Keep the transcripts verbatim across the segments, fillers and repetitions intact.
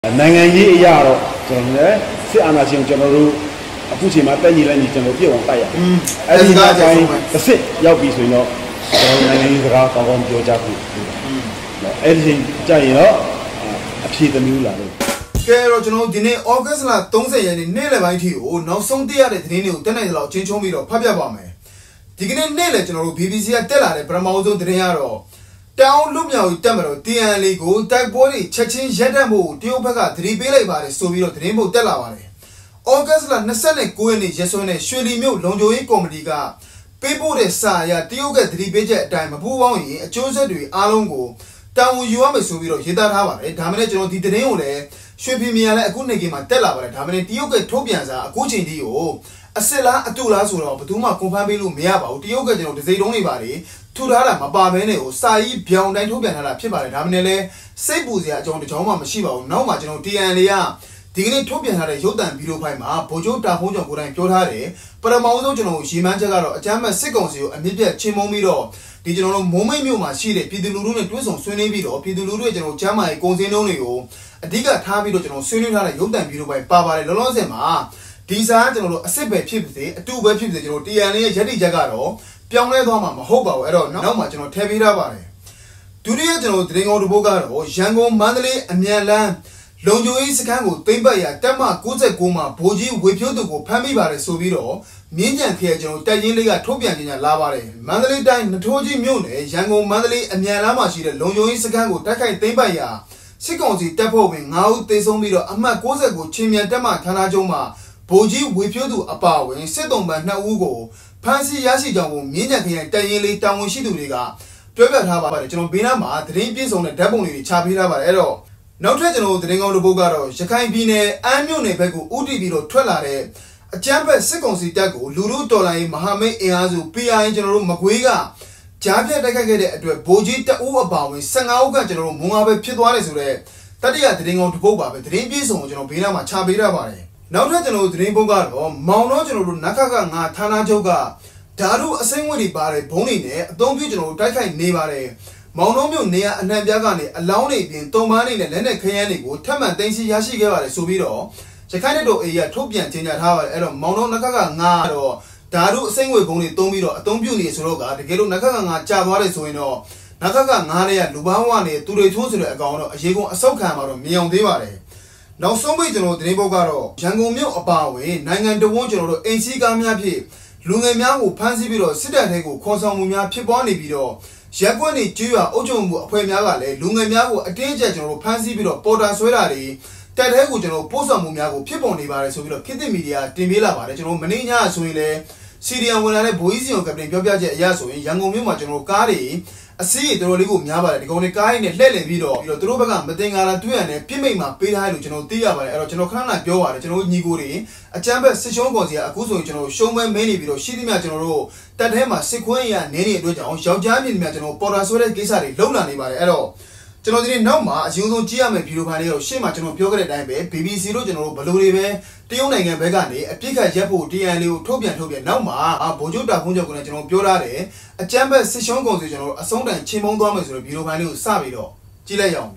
နိုင်ငံရေးအရာတော့ကျွန်တော်လည်းစစ်အာဏာရှင်ကျွန်တော်တို့အခုချိန်မှာတက်ညီလိုက်ညီကျွန်တော်ပြည့်အောင်တိုက်ရတယ်။အဲဒီကအတိုင်းတစ်စစ်ရောက်ပြီဆိုရင်တော့ကျွန်တော်နိုင်ငံရေးစကားကောင်းကောင်းပြောကြဖို့။အဲဒီချိန်ကြာရင်တော့အဖြေတစ်မျိုးလာလို့ကဲတော့ကျွန်တော်ဒီနေ့ဩဂတ်စ်လ၃၀ရက်နေ့နေ့လယ်ပိုင်းထိကိုနောက်ဆုံးတရတဲ့သတင်းတွေကိုတက်နိုင်သလောက်ချင်းချုံပြီးတော့ဖတ်ပြပါမယ်။ဒီကနေ့နေ့လယ်ကျွန်တော်တို့ B B C ကတက်လာတဲ့ပထမဆုံးသတင်းကတော့တောင်လွတ်မြောက်ရေးတပ်မတော် T N L A ကိုတိုက်ပွဲတွေချက်ချင်းရပ်တန့်ဖို့တရုတ်ဘက်ကသတိပေးလိုက်ပါတယ်ဆိုပြီးတော့သတင်းပို့တက်လာပါတယ်။ဩဂတ်စ်လ၂၉ရက်နေ့ရက်စွဲနဲ့ရွှေလီမြို့လုံခြုံရေးကော်မတီကပေးပို့တဲ့စာအရတရုတ်ကသတိပေးချက်အတိုင်းမပူးပေါင်းရင်အကျိုးဆက်တွေအားလုံးကိုတာဝန်ယူရမယ်ဆိုပြီးတော့ရေးသားထားပါတယ်။ဒါမှလည်းကျွန်တော်ဒီသတင်းကိုလည်းရွှေပြည်မြန်လည်းအခုနေကမှာတက်လာပါတယ်။ဒါမှလည်းတရုတ်ကထုတ်ပြန်စာအခုချိန်ထိကိုအစ်စ်လားအတူလားဆိုတော့ဘယ်သူမှကွန်ဖမ်းပေးလို့မရပါဘူး။တရုတ်ကကျွန်တော်ဒီစိတ်တုံးနေပါတယ်ထူထားတာမပါဘဲနဲ့ကိုစာကြီးပြောင်းတိုင်းထုတ်ပြန်ထားတာဖြစ်ပါတယ်ဒါမှလည်းစိတ်ပူစရာအကြောင်းတစ်ကြောင်းမှမရှိပါဘူးနောက်မှကျွန်တော် T N L A ကဒီကနေ့ထုတ်ပြန်ထားတဲ့ရုပ်သံဗီဒီယိုဖိုင်မှာဗိုလ်ချုပ်တာဖုံးကျော်ကိုယ်တိုင်ပြောထားတယ်ပထမဆုံးကျွန်တော်ရေမှန်းချက်ကတော့အကြမ်းမဲ့စစ်ကောင်စီကိုအမြင့်ပြတ်ချင်းမုံပြီးတော့ဒီကျွန်တော်တို့မိုးမိတ်မြို့မှာရှိတဲ့ပြည်သူလူထုနဲ့တွဲဆုံဆွေးနွေးပြီးတော့ပြည်သူလူထုရဲ့ကျွန်တော်ကျမ်းမာရေးကုန်စည်နှုန်းတွေကိုအဓိကထားပြီးတော့ကျွန်တော်ဆွေးနွေးထားတဲ့ရုပ်သံဗီဒီယိုဖိုင်ပါပါတယ်လောလောဆယ်မှာဒီစာကကျွန်တော်တို့အစ်စ်ပဲဖြစ်ဖြစ်အတူပဲဖြစ်ဖြစ်ကျွန်တော် T N L A ရဲ့ရည်တည်ချက်ကတော့ပြောင်းလဲသွားမှာမဟုတ်ပါဘူးအဲ့တော့နောက်မှကျွန်တော်ထည့်ပေးထားပါတယ်ဒုတိယကျွန်တော်သတင်းကောင်းတစ်ပုဒ်ကတော့ရန်ကုန်မန္တလေးအမြန်လမ်းလုံခြုံရေးစခန်းကိုသိမ်းပတ်ရာတပ်မ၉၉မှာဗိုလ်ကြီးဝေဖြိုးသူကိုဖမ်းမိပါတယ်ဆိုပြီးတော့မြင်းကြံခရိုင်ကျွန်တော်တိုက်ရင်လေးကထုတ်ပြန်ကြေညာလာပါတယ်မန္တလေးတိုင်းနထိုးကြီးမြို့နယ်ရန်ကုန်မန္တလေးအမြန်လမ်းမှာရှိတဲ့လုံခြုံရေးစခန်းကိုတိုက်ခိုက်သိမ်းပတ်ရာစစ်ကောင်စီတပ်ဖွဲ့ဝင်၅ဦးသေဆုံးပြီးတော့အမှတ်၉၉ချင်းမြန်တပ်မဌာနချုပ်မှာဗိုလ်ကြီးဝေဖြိုးသူအပါအဝင်စစ်တုံးပန်း၂ဦးကိုဖမ်းဆီးရရှိကြောင်းကိုမြင်းကြံခရိုင်တိုက်ရင်လေးတာဝန်ရှိသူတွေကပြောပြထားပါတယ်ကျွန်တော်ဘေးနားမှာသတင်းပြည့်စုံတဲ့ဓာတ်ပုံတွေချပေးထားပါတယ်အဲ့တော့နောက်ထပ်ကျွန်တော်သတင်းကောင်းတစ်ပုဒ်ကတော့ရခိုင်ပြည်နယ်အမ်းမြို့နယ်ဘက်ကိုဥတီပြီးတော့ထွက်လာတဲ့အကြမ်းဖက်စစ်ကောင်စီတပ်ကိုလူလူတော်လိုင်းမဟာမိတ်အင်အားစု P I ကျွန်တော်တို့မကွေးကကြားပြတ်တိုက်ခိုက်ခဲ့တဲ့အတွက်ဗိုလ်ကြီးတအူးအပါဝင်၁၅ဦးကကျွန်တော်တို့မုံငါပဲဖြစ်သွားတယ်ဆိုတော့တတိယသတင်းကောင်းတစ်ပုဒ်ပါပဲသတင်းပြည့်စုံကိုကျွန်တော်ဘေးနားမှာချပေးထားပါတယ်နောက်ထပ်ကျွန်တော်သတင်းပုဒ်ကတော့မောင်တော့ကျွန်တော်တို့နခခငါဌာနချုပ်ကဓာတုအစိမ့်ဝင်တွေပါတယ်ဘုံတွေနဲ့အသုံးပြုကျွန်တော်တို့တိုက်ခိုက်နေပါတယ်မောင်နှောမြို့နေရအနှံပြားကနေအလောင်းတွေပြင်တုံပန်းတွေနဲ့လက်နဲ့ခရမ်းတွေကိုထပ်မံသိမ်းဆည်းရရှိခဲ့ပါတယ်ဆိုပြီးတော့ရခိုင်တပ်တော်အေးရထုတ်ပြန်ကြေညာထားပါတယ်အဲ့တော့မောင်နှောနခခငါတော့ဓာတုအစိမ့်ဝင်ဘုံတွေသုံးပြီးတော့အသုံးပြုနေဆိုတော့ကတကယ်လို့နခခငါကြာသွားတယ်ဆိုရင်တော့နခခငါတွေကလူပေါင်းဝနေသူတွေထုံးဆိုတဲ့အကောင်တော့အရေးကုန်အဆုတ်ခံမှာတော့မြင်အောင်သေးပါတယ်နောက်ဆုံးပိတ်ကျွန်တော်သတင်းပုဒ်ကတော့ရန်ကုန်မြို့အပါအဝင်နိုင်ငံတော်ဝန်ကျွန်တော်တို့အင်စီကားများဖြင့်လူငယ်များကိုဖမ်းဆီးပြီးတော့စစ်တပ်ထဲကိုခေါ်ဆောင်မှုများဖြစ်ပွားနေပြီးတော့ရက်ကွက်နေကျွော်အုပ်ချုပ်မှုအဖွဲ့များကလည်းလူငယ်များကိုအတင်းအကျပ်ကျွန်တော်တို့ဖမ်းဆီးပြီးတော့ပေါ်တာဆွဲတာတွေတက်ထဲကိုကျွန်တော်ပို့ဆောင်မှုများကိုဖြစ်ပေါ်နေပါတယ်ဆိုပြီးတော့ခေတ်သစ်မီဒီယာတင်ပေးလာပါတယ်ကျွန်တော်မနေ့ညဆိုရင်လည်းစီရီယံဝင်လာတဲ့ဘိုးကြီးစီယုံကပတင်ပြောပြချက်အရဆိုရင်ရန်ကုန်မြို့မှာကျွန်တော်ကားတွေအစီအတော်လေးကိုများပါတယ်ဒီကောင်တွေကားရင်းနဲ့လှည့်လည်ပြီးတော့ပြီးတော့သူတို့ဘက်ကမတင်ကားလာတွေ့ရတယ်ပြစ်မိတ်မှာပေးထားလို့ကျွန်တော်သိရပါတယ်အဲ့တော့ကျွန်တော်ခဏခဏပြောပါတယ်ကျွန်တော်ညီကိုတွေအချမ်းဘက်စစ်ရှုံးကောင်စီကအခုဆိုရင်ကျွန်တော်ရှုံးမဲမင်းနေပြီးတော့ရှိသမျှကျွန်တော်တို့တက်ထဲမှာစစ်ခွင်းရနင်းနေအတွက်ကြောင့်ယောက်ျားမြင်သမျှကျွန်တော်ပေါ်တာဆွဲတဲ့ကိစ္စတွေလုံလာနေပါတယ်အဲ့တော့ကျွန်တော်ဒီနေ့နောက်မှာအရင်ဆုံးကြည့်ရမယ့်ဗီဒီယိုဖိုင်လေးတော့ရှေ့မှာကျွန်တော်ပြောခဲ့တဲ့အတိုင်းပဲ B B C တို့ကျွန်တော်တို့ဘယ်လိုတွေပဲတရုတ်နိုင်ငံဘက်ကနေအပြစ်ခတ်ရက်ဖို့ T N L A ကိုထုတ်ပြန်ထုတ်ပြန်နောက်မှာဗိုလ်ချုပ်တာဖုံးချုပ်ကလည်းကျွန်တော်ပြောထားတယ်အကြမ်းဖက်စစ်ရှုံးကုန်စီကျွန်တော်တို့အဆုံးတိုင်ချင်းမုံသွားမယ်ဆိုတော့ဗီဒီယိုဖိုင်လေးကိုစပြီးတော့ကြည့်လိုက်ရအောင်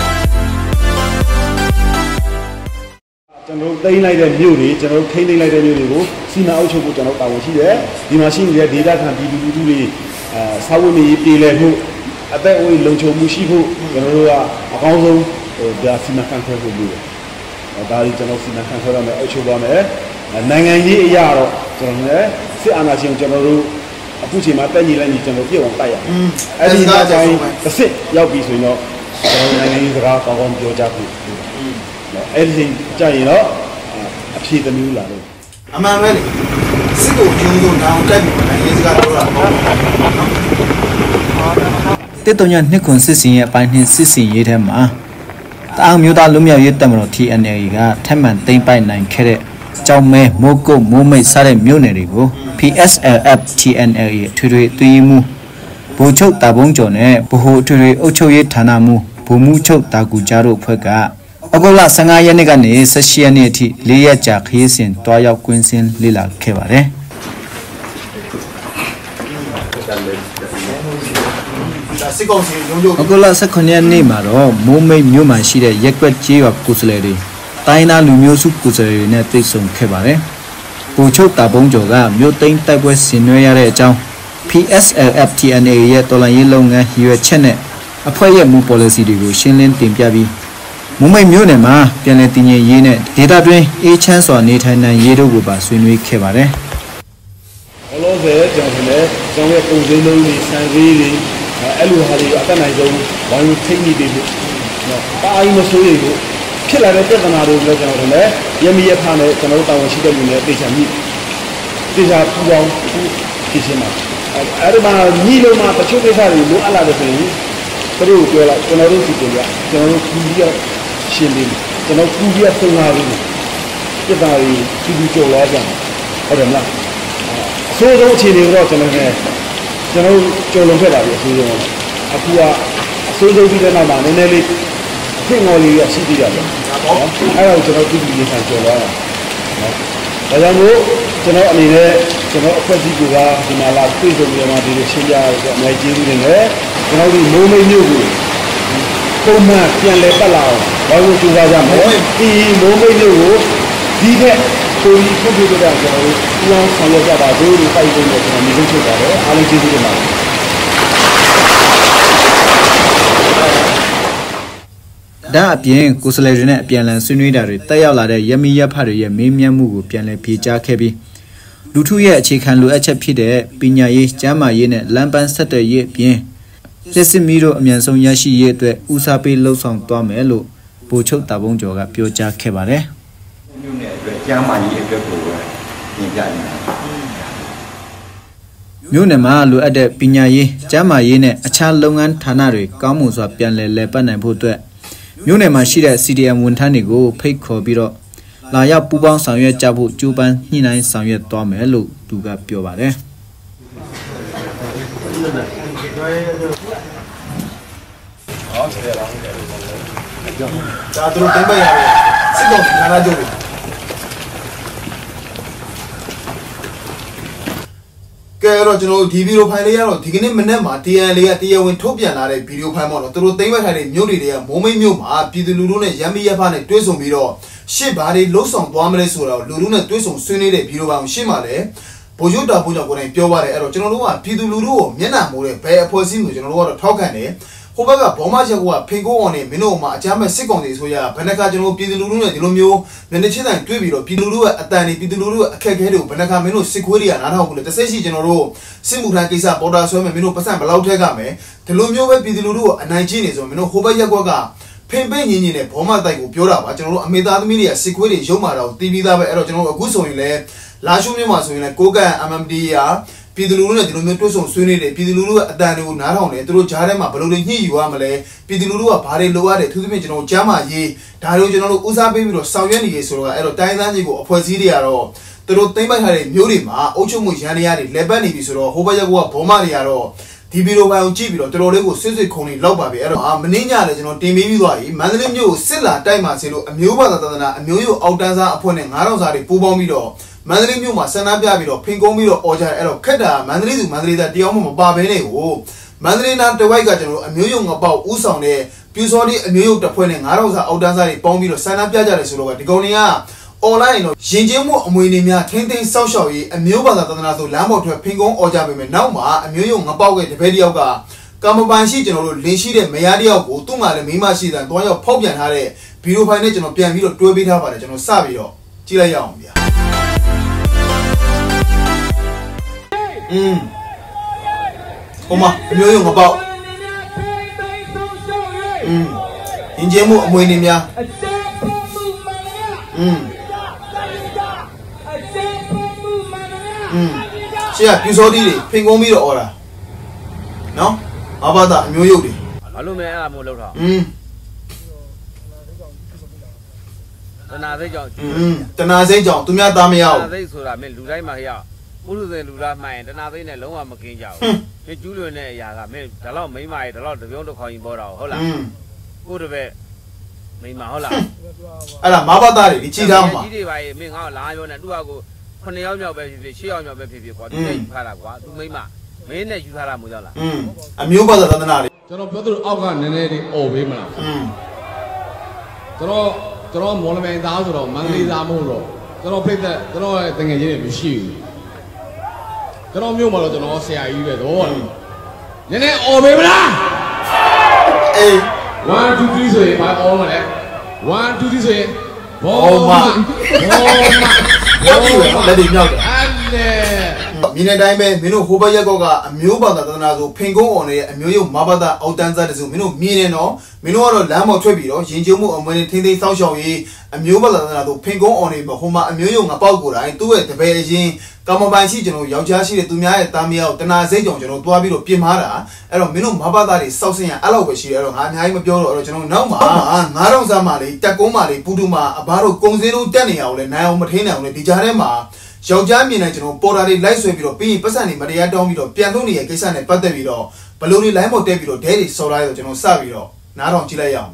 ကျွန်တော်သိမ်းလိုက်တဲ့မြို့တွေကျွန်တော်ထိန်းသိမ်းလိုက်တဲ့မြို့တွေကိုစီမံအုပ်ချုပ်ဖို့ကျွန်တော်တာဝန်ရှိတယ်ဒီမှာရှိနေတဲ့ဒေတာခံပြည်သူလူထုတွေအဲစာဝတ်နေရေးပြည်လည်မှုအသက်အိုးလုံခြုံမှုရှိဖို့ကျွန်တော်တို့ကအကောင်းဆုံးဟိုဒါစီမံခန့်ခွဲဖို့လုပ်တယ်။ဒါကြီးကျွန်တော်စီမံခန့်ခွဲရမယ်အချုပ်ပါမယ်။နိုင်ငံရေးအရာတော့ကျွန်တော်လည်းစစ်အာဏာရှင်ကျွန်တော်တို့အခုချိန်မှာတက်ညီလိုက်ညီကျွန်တော်ပြည့်အောင်တိုက်ရတယ်။အဲဒီကအတိုင်းတစ်စစ်ရောက်ပြီဆိုရင်တော့ကျွန်တော်နိုင်ငံရေးစကားကောင်းကောင်းပြောကြဖို့လုပ်တယ်။အဲဒီချိန်ကြာရင်တော့အဖြေတစ်မျိုးလာလို့အမှန်ပဲလေစစ်ကိုကျုံးဆုံးတောင်းတက်ပြီးနိုင်ငံရေးစကားပြောတာပေါ့နော်တစ်တုံညာနှစ်ခွန်စစ်စင်ရဲ့အပိုင်းနှစ်စစ်စင်ရေးထဲမှာတအောင်မျိုးသားလူမျိုးရေးတပ်မတော် T N L A ကထပ်မံသိမ်းပိုက်နိုင်ခဲ့တဲ့ကြောင်မဲမိုးကုတ်မိုးမိတ်စတဲ့မြို့နယ်တွေကို P S L F T N L A ထွေထွေသွေးမှုဗိုလ်ချုပ်တာဘုံကျော်နဲ့ဗဟိုထွေထွေအုပ်ချုပ်ရေးဌာနမှဗိုလ်မှူးချုပ်တာကူကြားတို့အဖွဲ့ကဩဂုတ်လ၁၅ရက်နေ့ကနေ၁၈ရက်နေ့အထိ၄ရက်ကြာခရီးစဉ်တွားရောက်ကွင်းစင်းလေ့လာခဲ့ပါတယ်စစ်ကောင်စီရုံးချုပ်အခုလ十九ရက်နေ့မှာတော့မိုးမိတ်မြို့မှာရှိတဲ့ရက်ကွက်ကျေးရွာကိုယ်စားလှယ်တွေတိုင်းသားလူမျိုးစုကိုယ်စားလှယ်တွေနဲ့တွေ့ဆုံခဲ့ပါတယ်။ဗိုလ်ချုပ်တာဘုံကျော်ကမြို့သိမ်းတိုက်ပွဲဆင်နွှဲရတဲ့အကြောင်း P S L F T N A ရဲ့တော်လှန်ရေးလုပ်ငန်းရည်ရွယ်ချက်နဲ့အဖွဲ့ရဲ့မူ policy တွေကိုရှင်းလင်းတင်ပြပြီးမိုးမိတ်မြို့နယ်မှာပြည်내တည်ငြိမ်ရေးနဲ့ဒေသတွင်းအေးချမ်းစွာနေထိုင်နိုင်ရေးတို့ကိုပါဆွေးနွေးခဲ့ပါတယ်။ဘလို့ပဲကျွန်တော်လည်းကျွန်တော်ရဲ့ပုံစံလုံးကြီးစံစည်းတွေအဲ့လိုဟာတွေအတက်နိုင်ဆုံးဝိုင်းဝန်းထိနေတယ်လို့နော်ပါအီမဆိုးရီကိုဖြစ်လာတဲ့ပြဿနာတွေလည်းကျွန်တော်လည်းရမီရဖားနဲ့ကျွန်တော်တို့တာဝန်ရှိတဲ့လူတွေတေချာမြည်တေချာပူပေါင်းဖြစ်ရှင်းမှာအဲ့ဒီမှာမြည်လို့မှတချို့ကိစ္စတွေလိုအပ်လာတဲ့ဆိုရင်သူတို့ပြောလိုက်ကျွန်တော်တို့စီတင်ပြကျွန်တော်တို့ကူပြီးတော့ရှင်းပြီးကျွန်တော်ကူပြီးတော့သုံးလာပြီးပြဿနာတွေကူပြီးကြော်လာကြဟုတ်တယ်မလားအဆိုးဆုံးအခြေအနေတော့ကျွန်တော်လည်းကျွန်တော်ကြော်လွန်ခဲ့ပါပြီအဆိုးဆုံးအခုကအဆိုးဆုံးပြီးတဲ့နောက်မှာနည်းနည်းလေးဖြစ်ငေါ်လေးရရှိသေးတယ်ပေါ့အဲ့ဒါကိုကျွန်တော်ကြည့်ပြီးနေဆိုင်ကြော်လာတာနော်ဒါကြောင့်မို့ကျွန်တော်အနေနဲ့ကျွန်တော်အဖွဲ့အစည်းကဒီမှာလာတွေ့ဆုံနေမှာဒီလိုရှင်းပြရတော့အများကြီးကျေးဇူးတင်တယ်ကျွန်တော်ဒီမိုးမိတ်မြို့ကိုပုံမှန်ပြန်လည်ပတ်လာအောင်ဘာလို့ကြိုးစားကြမလဲဒီမိုးမိတ်မြို့ကိုဒီထက်ကိုကြီးထုတ်ပြကြတာကျွန်တော်တို့ပူအောင်ဆောင်ရွက်ကြပါတို့လို့တိုက်တွန်းနေကျွန်တော်ညီလို့ချုပ်ပါတယ်အားလုံးကျေးဇူးတင်ပါတယ်ဒါအပြင်ကိုယ်စားလှယ်တွေနဲ့အပြန်အလှန်ဆွေးနွေးတာတွေတက်ရောက်လာတဲ့ရမီရဖတွေရဲ့မေးမြန်းမှုကိုပြန်လည်ဖြေကြားခဲ့ပြီးလူထုရဲ့အခြေခံလိုအပ်ချက်ဖြစ်တဲ့ပညာရေးကျန်းမာရေးနဲ့လမ်းပန်းဆက်သွယ်ရေးအပြင်လက်စစ်မီးတို့အမြန်ဆုံးရရှိရေးအတွက်ဦးစားပေးလှုံ့ဆော်သွားမယ်လို့ဗိုလ်ချုပ်တာဘုံကျော်ကပြောကြားခဲ့ပါတယ်။မြို့နယ်အတွက်ကျန်းမာရေးအတွက်ကိုပြင်ပြနေတာ။မြို့နယ်မှာလိုအပ်တဲ့ပညာရေးကျန်းမာရေးနဲ့အခြားလုပ်ငန်းဌာနတွေကောင်းမွန်စွာပြန်လည်လည်ပတ်နိုင်ဖို့အတွက်မြို့နယ်မှာရှိတဲ့ C D M ဝန်ထမ်းတွေကိုဖိတ်ခေါ်ပြီးတော့လာရောက်ပူးပေါင်းဆောင်ရွက်ကြဖို့ကြိုးပမ်းညှိနှိုင်းဆောင်ရွက်သွားမယ်လို့သူကပြောပါတယ်။ဒါတို့တင်ပေးရတယ်စစ်ကောင်စီနာနာကြိုးကဲတော့ကျွန်တော်ဒီဗီဒီယိုဖိုင်လေးရတော့ဒီကနေ့မနေ့မှာ T N လေးကတရားဝင်ထုတ်ပြန်လာတဲ့ဗီဒီယိုဖိုင်ပေါ့နော်သူတို့သိမ်းပိုက်ထားတဲ့မြို့တွေကမိုးမိတ်မြို့မှာပြည်သူလူထုနဲ့ရမ်းမီရဖနဲ့တွဲဆုံပြီးတော့ရှစ်ဘာတွေလှုပ်ဆောင်သွားမလဲဆိုတော့လူထုနဲ့တွဲဆုံဆွေးနွေးတဲ့ဗီဒီယိုဖိုင်ကိုရှင်းပါလေဗိုလ်ချုပ်တာဘုံကြောင့်ကိုယ်တိုင်ပြောပါတယ်အဲ့တော့ကျွန်တော်တို့ကပြည်သူလူထုကိုမျက်နှာမိုးတဲ့ဘယ်အဖွဲ့အစည်းမျိုးကျွန်တော်တို့ကတော့ထောက်ခံတယ်ဟိုဘက်ကဘောမချက်ကဖင်ကိုးအောင်နေမင်းတို့မှာအကြမ်းမဲ့စစ်ကောင်တွေဆိုရဘယ်နှခါကျွန်တော်ပြည်သူလူထုနဲ့ဒီလိုမျိုးမျက်နှာချင်းတိုင်းတွေ့ပြီးတော့ပြည်သူလူထုရဲ့အတန်တွေပြည်သူလူထုရဲ့အခက်အခဲတွေကိုဘယ်နှခါမင်းတို့စစ်ခွေးတွေကနားထောင်ဘူးလေတစ်ဆက်ရှိကျွန်တော်တို့စစ်မှုထမ်းကိစ္စပေါ်တာဆွဲမယ်မင်းတို့ပတ်စံဘယ်လောက်ထက်ကမယ်ဒီလိုမျိုးပဲပြည်သူလူထုကိုအနိုင်ကျင့်နေဆိုမင်းတို့ဟိုဘက်ရက်ကွက်ကဖင်ပိတ်ညင်ညင်နဲ့ဘောမတိုက်ကိုပြောတာပါကျွန်တော်တို့အမေသားသမီးတွေကစစ်ခွေးတွေရုံမာတော့တီးပြီးသားပဲအဲ့တော့ကျွန်တော်တို့အခုဆိုရင်လည်းလာရှုံးမြို့မှာဆိုရင်လည်းကိုကန် M M D ရာပြည်သူလူထုနဲ့ဒီလိုမျိုးတွဲဆုံဆွေးနွေးတယ်ပြည်သူလူထုရဲ့အတန်တွေကိုနားထောင်တယ်သူတို့ကြားထဲမှာဘယ်လိုတွေညှိယူရမလဲပြည်သူလူထုကဘာတွေလိုအပ်တယ်သူသဖြင့်ကျွန်တော်ကြားမှာရေးဒါတွေကိုကျွန်တော်တို့ဦးစားပေးပြီးတော့ဆောင်ရွက်နေရဆိုတော့အဲ့တော့တိုင်းသားကြီးကိုအဖွဲ့အစည်းတွေကတော့သူတို့သိမ့်ပိုက်ထားတဲ့မျိုးတွေမှာအုပ်ချုပ်မှုရန်တရားတွေလက်ပတ်နေပြီဆိုတော့ဟိုဘက်ရက်ကောဘောမတွေကတော့ဒီဗီဒီယိုပိုင်းကိုကြည့်ပြီးတော့တော်တော်လေးကိုဆွေးဆွေးခုံနေလောက်ပါပဲအဲ့တော့အာမင်းညလည်းကျွန်တော်တင်ပေးပြီးသွားပြီမန္တလေးမြို့ကိုစစ်လာတိုက်မှာစီလို့အမျိုးဘာသာသဒ္ဒနာအမျိုးရိုးအောက်တန်းစားအဖွဲ့နဲ့ငါးထောင်စာတွေပူးပေါင်းပြီးတော့မန္တလေးမြို့မှာဆန္ဒပြပြီးတော့ဖင်ကုန်းပြီးတော့အော်ကြတယ်အဲ့တော့ခက်တာမန္တလေးသူမန္တလေးသားတယောက်မှမပါဘဲနဲ့ကိုမန္တလေးနားတဝိုက်ကကျွန်တော်တို့အမျိုးယုံငပေါက်ဥဆောင်တဲ့ပြူစောတိအမျိုးယုံတစ်ဖွဲ့နဲ့ငါးထောင်စာအောက်တန်းစားတွေပေါင်းပြီးတော့ဆန္ဒပြကြတယ်ဆိုတော့ဒီကောင်တွေက online တော့ရင်ကျင်းမှုအမွေနေများထင်းထင်းဆောက်ရှောက်ရေးအမျိုးဘာသာသဒ္ဒနာဆိုလမ်းပေါ်ထွက်ဖင်ကုန်းအော်ကြပေးမယ်နောက်မှာအမျိုးယုံငပေါက်ကတပည့်တယောက်ကကမ္မပိုင်ရှိကျွန်တော်တို့လင်းရှိတဲ့မယားတယောက်ကိုသူ့မှာလည်းမိမရှိတဲ့တွားရောက်ဖောက်ပြန်ထားတဲ့ဗီဒီယိုဖိုင်နဲ့ကျွန်တော်ပြန်ပြီးတော့တွဲပေးထားပါတယ်ကျွန်တော်စပြီးတော့ကြည့်လိုက်ရအောင်ဗျာอืมဟိုမှာအမျိုးယုံငပေါက်อืมရင်ကျင်းမှုအမွေနေများอืมอืมရှေ့ကပြူစောတိတွေဖင်ကုန်းပြီးတော့អော်တာနော်ဘာဘာသာအမျိုးယုတ်တွေဘာလို့မဲအဲ့ဒါမို့လောက်ထားอืมတနာစိတ်ကြောင့်อืมတနာစိတ်ကြောင့်သူများသားမရဘူးတနာစိတ်ဆိုတာမင်းလူတိုင်းမှာဟရပုရုသေလူလားမှန်ရင်တနာစိတ်နဲ့လုံးဝမကင်းကြဘူးမင်းကျူးလွန်တဲ့အရာကမင်းဒါတော့မိမရေဒါတော့တပြုံးတစ်ခေါင်ကြီးပေါ်တာဟုတ်လားကိုတပည့်မိမဟုတ်လားအဲ့ဒါမဘာသာတွေဒီချီထားမှာကြီးတွေပါရေမင်းငါ့ကိုလာပြောနေသူ့ဟာကိုခုနှစ်ယောက်မြောက်ပဲဖြစ်ဖြစ်ရှစ်ယောက်မြောက်ပဲဖြစ်ဖြစ်ကွာသူနဲ့ယူထားတာကွာသူမိမမင်းနဲ့ယူထားတာမို့ကြောက်လားอืมအမျိုးဘာသာသဒ္ဒနာတွေကျွန်တော်ပြောသလိုအောက်ကနည်းနည်းလေးអော်ပေးမလားอืมကျွန်တော်ကျွန်တော်မော်လမြိုင်သားဆိုတော့မန္တလေးသားမဟုတ်တော့ကျွန်တော်ဖိတ်သက်ကျွန်တော်ရဲ့တငယ်ချင်းတွေမရှိဘူးကျွန်တော်မြို့မှာတော့ကျွန်တော်ဆရာကြီးပဲတော့နည်းနည်းអော်ပေးမလားအေးone two threeဆိုရင်ဘာអော်မလဲone two threeဆိုရင်ဘောမဘောမဘောမလက်ဒီမြောက်တယ်အဲ့လေမြင်းတဲ့တိုင်းပဲမင်းတို့ဟိုဘက်ရက်ကောကအမျိုးဘာသာသဒ္ဒနာဆိုဖင်ကုန်းအောင်နေတဲ့အမျိုးရုပ်မဘာသာအောက်တန်းစားတစုမင်းတို့မြင်နေတော့မင်းတို့ကတော့လမ်းပေါ်ထွက်ပြီးတော့ရင်ကျုံမှုအမွေနဲ့ထိမ့်သိမ်းစောင့်ရှောက်ရေးအမျိုးဘာသာသဒ္ဒနာဆိုဖင်ကုန်းအောင်နေမှာဟိုမှာအမျိုးရုပ်ငါပေါက်ကိုယ်တိုင်သူ့ရဲ့တပည့်ရင်ကာမပိုင်ရှိကျွန်တော်ယောက်ျားရှိတဲ့သူများရဲ့တာမယားကိုတနာစိတ်ကြောင့်ကျွန်တော်တွားပြီးတော့ပြင်မာတာအဲ့တော့မင်းတို့မဘာသာတွေစောက်စင်ရအဲ့လောက်ပဲရှိတယ်အဲ့တော့ငါအများကြီးမပြောတော့အဲ့တော့ကျွန်တော်နောက်မှာငါးတော့စားမှလေတက်ကုန်းမှလေပူတူမှအဘတို့ကုံစင်းတို့တက်နေအောင်လေနိုင်အောင်မထင်းနိုင်အောင်လေဒီကြားထဲမှာယောက်ျားမြင်တဲ့ကျွန်တော်ပေါ်တာတွေလိုက်ဆွဲပြီးတော့ပြီးရင်ပတ်စံတွေမတရားတောင်းပြီးတော့ပြန်ထုတ်နေတဲ့ကိစ္စနဲ့ပတ်သက်ပြီးတော့ဘလို့တွေ line ပေါ်တက်ပြီးတော့ဒဲတွေစော်လာရတော့ကျွန်တော်စပြီးတော့နားထောင်ကြည့်လိုက်ရအောင်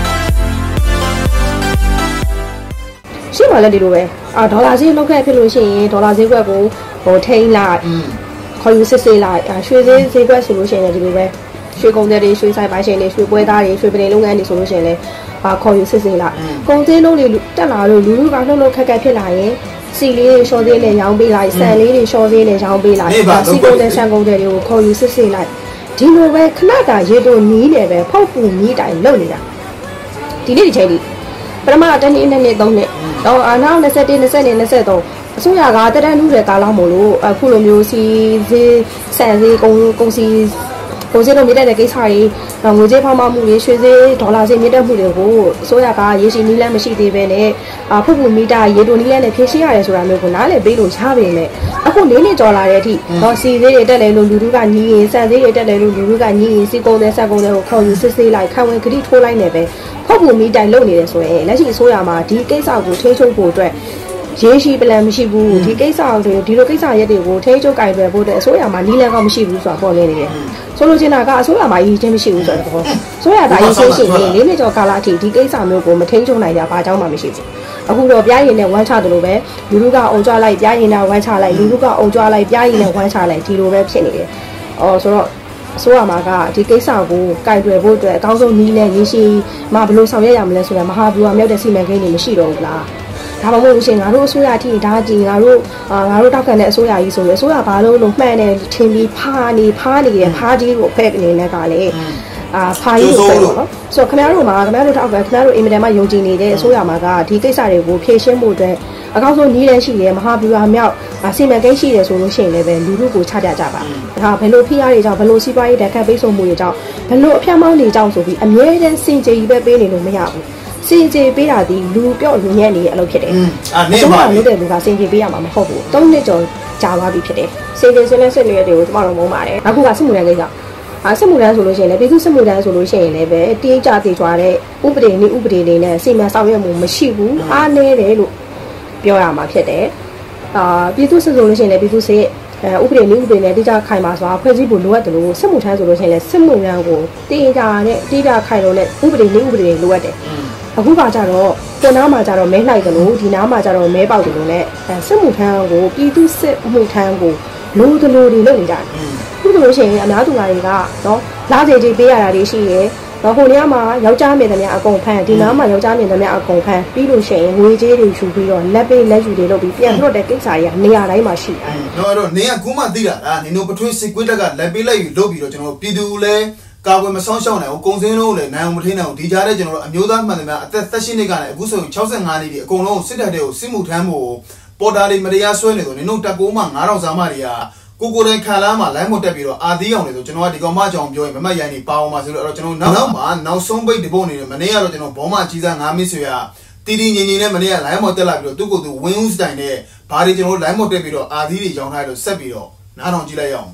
ရှိမှလည်းဒီလိုပဲအာဒေါ်လာဈေးလောက်ခဲ့ဖြစ်လို့ရှိရင်ဒေါ်လာဈေးကွက်ကိုဟိုထိန်းလိုက်ခေါ်ယူစစ်ဆေးလိုက်ရွှေဈေးဈေးကွက်ဆိုလို့ရှိရင်လည်းဒီလိုပဲရွှေကုန်တွေရွှေဆိုင်ပိုင်းရှင်တွေရွှေပွဲသားတွေရွှေပင်လုပ်ငန်းတွေဆိုလို့ရှိရင်လည်းအာခေါ်ယူစစ်ဆေးလိုက်ကုန်စည်နှုန်းတွေတက်လာလို့လူလူကလှုပ်လှုပ်ခက်ခက်ဖြစ်လာရင်စီလေးတွေရှော့သေးနဲ့ရောင်းပေးလိုက်ဆန်လေးတွေရှော့သေးနဲ့ရောင်းပေးလိုက်စီကုန်တဲ့ဆန်ကုန်တွေကိုခေါ်ယူစစ်ဆေးလိုက်ဒီလိုပဲခဏတာရေတိုနီးတယ်ပဲဖောက်ပူနီးတိုင်လုပ်နေတာဒီနေ့ဒီချိန်ဒီပထမတနေ့နဲ့နေ့သုံးနှစ်တော့အာနောက်၂၁ ၂၂ ၂၃အစိုးရကတက်တန်းလူတွေကားလောက်မို့လို့အခုလိုမျိုးစီဈေးဆန်ဈေးကုန်ကုန်စီကိုစင်းတို့မြင့်တဲ့ကိစ္စတွေငွေကြေးဖောင်းမမှုတွေရွှေဈေးဒေါ်လာဈေးမြင့်တက်မှုတွေကိုအစိုးရကရေရှည်နီးလမ်းမရှိသေးဘဲနဲ့ဖုတ်ဖုမီတာရေတိုနီးလမ်းနဲ့ဖြည့်ရှင်းရတယ်ဆိုတာမျိုးကိုနားလည်ပေးလို့ရပါမယ်အခုလေးနှစ်ကျော်လာတဲ့အထိတော့စီဈေးတွေတက်တယ်လို့လူလူကညီးရင်ဆန်ဈေးတွေတက်တယ်လို့လူလူကညီးရင်စီကုန်တဲ့ဆက်ကုန်တဲ့ကိုခေါ်ယူစစ်ဆေးလိုက်ခံဝင်ဂတိထိုးလိုက်နေပဲဖုတ်ဖုမီတိုင်လုပ်နေတယ်ဆိုရင်လက်ရှိအစိုးရမှာဒီကိစ္စကိုထိန်းချုပ်ဖို့အတွက်ရေရှိပလန်မရှိဘူးဒီကိစ္စတွေဒီလိုကိစ္စရက်တွေကိုထိန်းချုပ်ကင်တွယ်ဖို့အတွက်အစိုးရမှာနီးလန်းကောင်းမရှိဘူးဆိုတာပေါ်နေနေတယ်ဆိုလိုချင်တာကအစိုးရမှာအရေးချင်းမရှိဘူးဆိုတော့အစိုးရကအေးချင်းရှိရင်လေးနှစ်ကျော်ကာလအထိဒီကိစ္စမျိုးကိုမထိန်းချုပ်နိုင်ကြဘာကြောင့်မှမရှိဘူးအခုတော့ပြားရင်နဲ့ဝမ်းချတယ်လို့ပဲလူလူကအုံကြလိုက်ပြားရင်နဲ့ဝမ်းချလိုက်လူလူကအုံကြလိုက်ပြားရင်နဲ့ဝမ်းချလိုက်ဒီလိုပဲဖြစ်နေတယ်အော်ဆိုတော့အစိုးရမှာကဒီကိစ္စကိုကင်တွယ်ဖို့အတွက်အကောင်းဆုံးနီးလန်းရင်းရှိမှဘယ်လိုဆောင်ရွက်ရမလဲဆိုတာမဟာဗျူဟာမြောက်တဲ့စီမံကိန်းတွေမရှိတော့ဘူးလားဒါမှမဟုတ်ရှင်ငါတို့အစိုးရအထိဒါကြည့်ငါတို့ငါတို့တောက်ခံတဲ့အစိုးရကြီးဆိုရင်အစိုးရဘာလို့လို့မှန်တယ်ထင်ပြီးဖားနေဖားနေတယ်ဖားကြီးကိုဖက်အနေနဲ့ကလည်းအာဖားကြီးကိုဖက်တော့နော်ဆိုတော့ခင်ဗျားတို့မှာခင်ဗျားတို့တောက်ခံခင်ဗျားတို့အင်မတန်မှယုံကြည်နေတဲ့အစိုးရမှာကဒီကိစ္စတွေကိုဖြေရှင်းဖို့အတွက်အကောင်းဆုံးနည်းလမ်းရှိတယ်မဟာဗျူဟာမြောက်စီမံကိန်းရှိတယ်ဆိုလို့ရှိရင်လည်းပဲလူလူကိုချပြကြပါဒါဘယ်လိုဖိအားတွေကြောင့်ဘယ်လိုစီးပွားရေးဓာတ်ခတ်ပိတ်ဆို့မှုတွေကြောင့်ဘယ်လိုအဖျက်မောင်းတွေကြောင့်ဆိုပြီးအမြဲတမ်းစင်ကြယ်ကြီးပဲပေးနေလို့မရဘူးစင်ကြေပေးတာဒီလူပြော့လူညံ့နေတဲ့အလုပ်ဖြစ်တယ်။အဲ့ဒါမှလုပ်တဲ့လူကစင်ကြေပေးရမှာမဟုတ်ဘူး။သုံးနှစ်ကျော်ကြာသွားပြီဖြစ်တယ်။စင်ကြေဆွေးနွေးဆွေးနွေးတွေကိုကျမတို့မုန်းပါတယ်။အခုကစစ်မှုထမ်းကိစ္စ။အဲစစ်မှုထမ်းဆိုလို့ရှိရင်လည်းပြည်သူစစ်မှုထမ်းဆိုလို့ရှိရင်လည်းပဲတေးကြတည်ကြွားတဲ့ဥပဒေနည်းဥပဒေတွေနဲ့စီမံဆောင်ရွက်မှုမရှိဘူး။အားနည်းတယ်လို့ပြောရမှာဖြစ်တယ်။အာပြည်သူစစ်ဆိုလို့ရှိရင်လည်းပြည်သူစစ်အဲဥပဒေနည်းဥပဒေနဲ့တိကျခိုင်မာစွာဖွဲ့စည်းဖို့လိုအပ်တယ်လို့စစ်မှုထမ်းဆိုလို့ရှိရင်လည်းစစ်မှုထမ်းကိုတေးကြတဲ့တိကျခိုင်လုံတဲ့ဥပဒေနည်းဥပဒေတွေလိုအပ်တယ်။အခုကကြတော့ကိုနားမှာကြတော့မဲလိုက်တယ်လို့ဒီနားမှာကြတော့မဲပေါက်တယ်လို့ ਨੇ စစ်မှုထမ်းကိုပြည်သူစစ်မှုထမ်းကိုလိုတလိုတွေလုပ်နေကြတယ်။ခုလိုရှင်အများသူတွေကနော်လာစေကြီးပေးရတာတွေရှိရဲ။တော့ဟိုနေရာမှာယောက်ျားမြင်တယ်များအကုန်ဖမ်းဒီနားမှာယောက်ျားမြင်တယ်များအကုန်ဖမ်းပြီးလို့ရှိရင်ငွေကြေးတွေယူပြီးတော့လက်ပေးလက်ယူတွေလုပ်ပြီးပြန်လွတ်တဲ့ကိစ္စတွေကနေရာတိုင်းမှာရှိတယ်။နော်အဲ့တော့နေကကူးမှသိတာလားနင်တို့ပထွေးစစ်ကွေးတက်ကလက်ပေးလက်ယူလုပ်ပြီးတော့ကျွန်တော်ပြည်သူလည်းကာကွယ်မဆောင်ရှောက်နိုင်ဘူးကုံစင်းလုံးလည်းနိုင်အောင်မထိနိုင်ဘူးဒီကြားထဲကျွန်တော်တို့အမျိုးသားမှန်တယ်များအသက်၁၈နှစ်ကလည်းအခုဆိုရင်၆၅နှစ်ဒီအကုန်လုံးစစ်တပ်တွေကိုစစ်မှုထမ်းဖို့ပေါ်တာတွေမတရားဆွဲနေဆိုနင်တို့တက်ကိုမှငါးထောင်စာမတွေကကိုကိုတိုင်းခါလာမှာလိုင်းမတက်ပြီးတော့အာသီးအောင်လေဆိုကျွန်တော်ကဒီကောင်မကြောင်ပြောရင်မမတ်ရိုင်းနေပါအောင်ပါဆိုတော့အဲ့တော့ကျွန်တော်နောက်မှာနောက်ဆုံးပိတ်ဒီပုံနေတယ်မနေ့ကတော့ကျွန်တော်ဘောမကြီးစားငါးမစ်ဆွေရတီတီငင်ငင်နဲ့မနေ့ကလိုင်းမော်တက်လာပြီးတော့သူ့ကိုယ်သူဝင်းဦးစတိုင်နဲ့ဘာတွေကျွန်တော်လိုင်းမော်တက်ပြီးတော့အာသီးတွေရောင်းထားလို့ဆက်ပြီးတော့နားထောင်ကြည့်လိုက်ရအောင်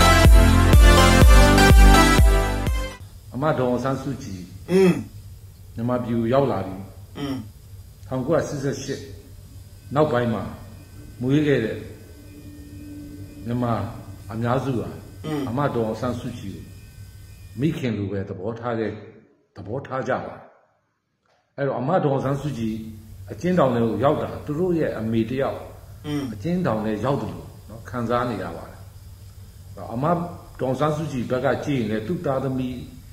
အမတော်ဆန်းစုကြည်อืมမြန်မာပြည်ကိုရောက်လာပြီอืม၁၉၈၈နောက်ပိုင်းမှာမွေးခဲ့တဲ့မြန်မာအများစုဟာအမတော်ဆန်းစုကြည်မိခင်လိုပဲသဘောထားတဲ့သဘောထားကြပါအဲ့တော့အမတော်ဆန်းစုကြည်အကျဉ်းထောင်ထဲကိုရောက်တာသူတို့ရဲ့အမေတယောက်အကျဉ်းထောင်ထဲရောက်တယ်လို့နော်ခံစားနေရပါတယ်အမတော်ဆန်းစုကြည်ဘက်ကကြည့်ရင်လည်းသူ့သားသမီး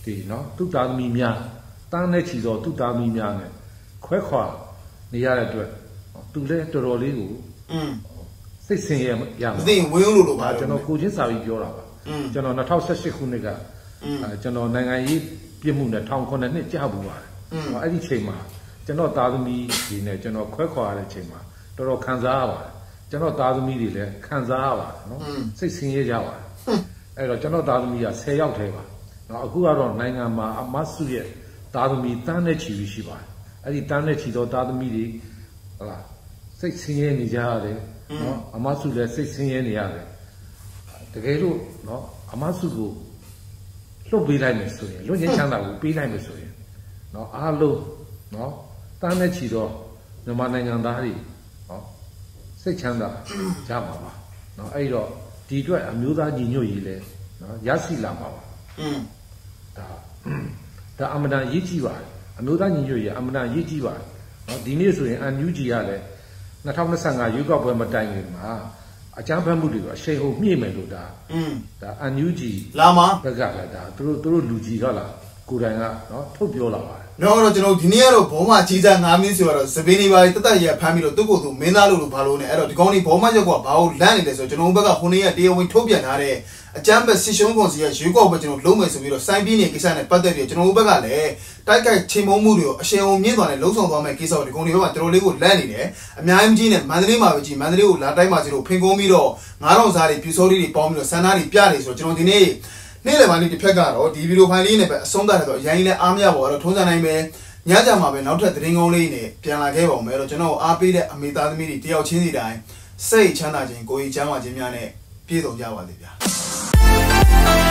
ဒီနော်သူသားသမီးများတန်းနဲ့ချီတော့သူသားသမီးများနဲ့ခွဲခွာနေရတဲ့အတွက်သူလည်းတော်တော်လေးကိုอืมစိတ်ဆင်းရဲရမှာသိရင်ဝင်းလို့လို့ပါကျွန်တော်ကိုချင်းစာပြီးပြောတာပါကျွန်တော်၂၀၁၈ခုနှစ်ကကျွန်တော်နိုင်ငံရေးပြစ်မှုနဲ့ထောင်ခုနှစ်နှစ်ကြာဘူးပါတယ်အဲ့ဒီချိန်မှာကျွန်တော်သားသမီးတွေနဲ့ကျွန်တော်ခွဲခွာရတဲ့ချိန်မှာတော်တော်ခံစားရပါတယ်ကျွန်တော်သားသမီးတွေလည်းခံစားရပါတယ်နော်စိတ်ဆင်းရဲကြပါတယ်အဲ့တော့ကျွန်တော်သားသမီးကဆယ်ယောက်ထဲပါနော်အခုကတော့နိုင်ငံမှာအမဆုရဲ့သားသမီးတန်းနဲ့ချီပြီးရှိပါတယ်အဲ့ဒီတန်းနဲ့ချီတော့သားသမီးတွေဟုတ်လားစိတ်ဆင်းရဲနေကြရတယ်နော်အမဆုလည်းစိတ်ဆင်းရဲနေရတယ်တကယ်လို့နော်အမဆုကိုလွတ်ပေးလိုက်မယ်ဆိုရင်လွတ်ငင်းချမ်းသာကိုပေးလိုက်မယ်ဆိုရင်နော်အားလုံးနော်တန်းနဲ့ချီတော့မြန်မာနိုင်ငံသားတွေနော်စိတ်ချမ်းသာကြမှာပါနော်အဲ့တော့ဒီအတွက်အမျိုးသားညီညွတ်ရေးလဲနော်ရရှိလာမှာပါอืมဒါဒါအမတန်ရေးကြည့်ပါတယ်အမျိုးသားညီညွတ်ရေးအမတန်ရေးကြည့်ပါတယ်နော်ဒီနေ့ဆိုရင် အန် ယူ ဂျီ ကလည်း၂၀၂၅ရွေးကောက်ပွဲမတိုင်ခင်မှာအကြမ်းဖက်မှုတွေကိုအရှိန်ဟုန်မြင့်မယ်လို့ဒါอืมဒါ အန် ယူ ဂျီလာမှာဘက်ကလည်းဒါသူတို့သူတို့လူကြီးကလာကိုယ်တိုင်ကနော်ထုတ်ပြောလာပါတယ်နော်တော့ကျွန်တော်ဒီနေ့ကတော့ဘောမကြီးစားငါးမင်းဆိုတော့စပင်းနေပါတတ်တရဖမ်းပြီးတော့သူ့ကိုယ်သူမင်းသားလို့လို့ဘာလို့လဲအဲ့တော့ဒီကောင်းလေးဘောမရောက်ကဘာလို့လန့်နေလဲဆိုတော့ကျွန်တော်ဘက်ကခုနေ့ကတရားဝင်ထုတ်ပြန်ထားတဲ့အကြမ်းဖက်စစ်ရှုံးကုန်စီရဲ့ရွေးကောက်ပွဲကျွန်တော်လုံးမယ်ဆိုပြီးတော့စိုင်းပြင်းနေကိစ္စနဲ့ပတ်သက်ပြီးကျွန်တော်ဘက်ကလည်းတိုက်ခိုက်ချိန်မုံမှုတွေကိုအရှင်းအောင်မြင့်သွားတယ်လုံးဆောင်သွားမယ်ကိစ္စကိုဒီကောင်လေးဘက်ကတော်တော်လေးကိုလန့်နေတယ်အများကြီးနဲ့မန္တလေးမှာပဲကြီးမန္တလေးကိုလာတိုက်မှာစီလို့ဖင်ကုန်းပြီးတော့ငါးထောင်စားတွေပြူစောတွေပေါင်းပြီးတော့စန္ဒာတွေပြတယ်ဆိုတော့ကျွန်တော်ဒီနေ့နေ့လယ်ပိုင်းလေးတစ်ဖက်ကတော့ဒီဗီဒီယိုဖိုင်လေးနဲ့ပဲအဆုံးသတ်တယ်ဆိုတော့အရင်လည်းအားမရပါတော့ထုံးစံတိုင်းပဲညကြမှာပဲနောက်ထပ်သတင်းကောင်းလေးနဲ့ပြန်လာခဲ့ပါဦးမယ်တော့ကျွန်တော်အားပေးတဲ့အမေသားသမီးတွေတယောက်ချင်းစီတိုင်းစိတ်ချမ်းသာခြင်းကိုယ်ကြီးချမ်းသာခြင်းများနဲ့ပြည့်စုံကြပါ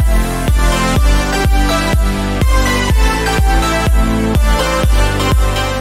စေဗျာ